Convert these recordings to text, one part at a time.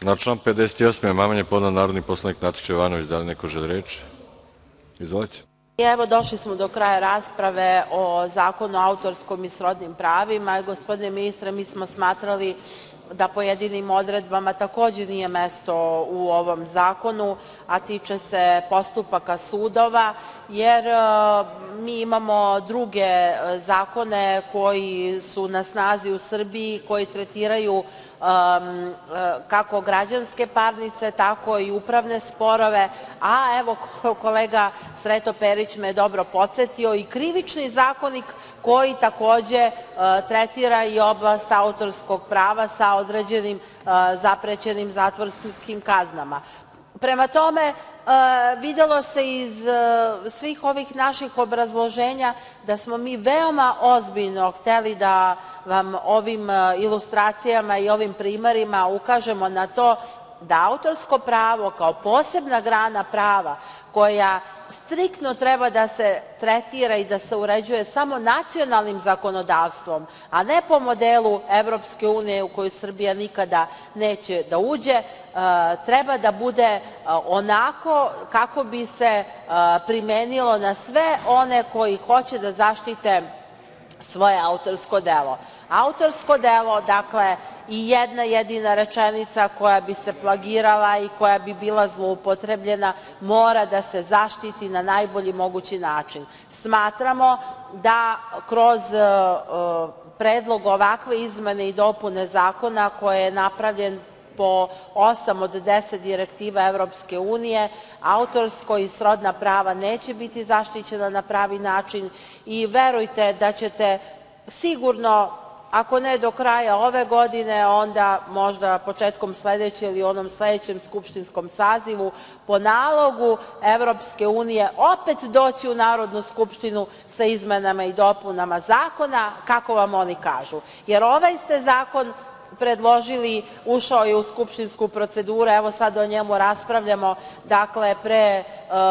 Na član 58. amandman je podneo narodni poslanik Nataša Jovanović. Da li neko želi reč? Izvolite. Evo, došli smo do kraja rasprave o Zakonu o autorskom i srodnim pravima. Gospodine ministre, mi smo smatrali da pojedinim odredbama takođe nije mesto u ovom zakonu, a tiče se postupaka sudova, jer mi imamo druge zakone koji su na snazi u Srbiji, koji tretiraju kako građanske parnice, tako i upravne sporove, a evo kolega Sreto Perić me je dobro podsetio, i Krivični zakonik koji takođe tretira i oblast autorskog prava sa određenim zaprećenim zatvorskim kaznama. Prema tome, videlo se iz svih ovih naših obrazloženja da smo mi veoma ozbiljno hteli da vam ovim ilustracijama i ovim primerima ukažemo na to da autorsko pravo kao posebna grana prava koja striktno treba da se tretira i da se uređuje samo nacionalnim zakonodavstvom, a ne po modelu Evropske unije u koju Srbija nikada neće da uđe, treba da bude onako kako bi se primenilo na sve one koji hoće da zaštite svoje autorsko delo. Autorsko delo, dakle, i jedna jedina rečenica koja bi se plagirala i koja bi bila zloupotrebljena mora da se zaštiti na najbolji mogući način. Smatramo da kroz predlog ovakve izmene i dopune zakona koji je napravljen po 8 od 10 direktiva Evropske unije, autorsko i srodna prava neće biti zaštićena na pravi način i verujte da ćete sigurno, ako ne do kraja ove godine, onda možda početkom sledeće ili onom sledećem skupštinskom sazivu, po nalogu Evropske unije opet doći u Narodnu skupštinu sa izmenama i dopunama zakona, kako vam oni kažu. Jer ovaj ste zakon predložili, ušao je u skupštinsku proceduru, evo sad o njemu raspravljamo, dakle, pre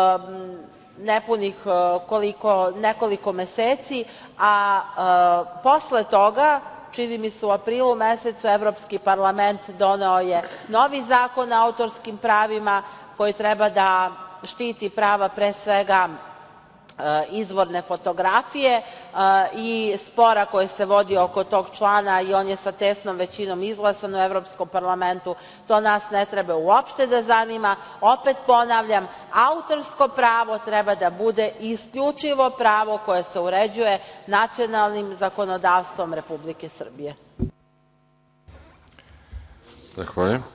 nepunih nekoliko meseci, a posle toga, čini mi se u aprilu mesecu, Evropski parlament doneo je novi zakon o autorskim pravima koji treba da štiti prava pre svega izvorne fotografije i spora koji se vodi oko tog člana i on je sa tesnom većinom izglasan u Evropskom parlamentu, to nas ne treba uopšte da zanima. Opet ponavljam, autorsko pravo treba da bude isključivo pravo koje se uređuje nacionalnim zakonodavstvom Republike Srbije. Zahvaljujem.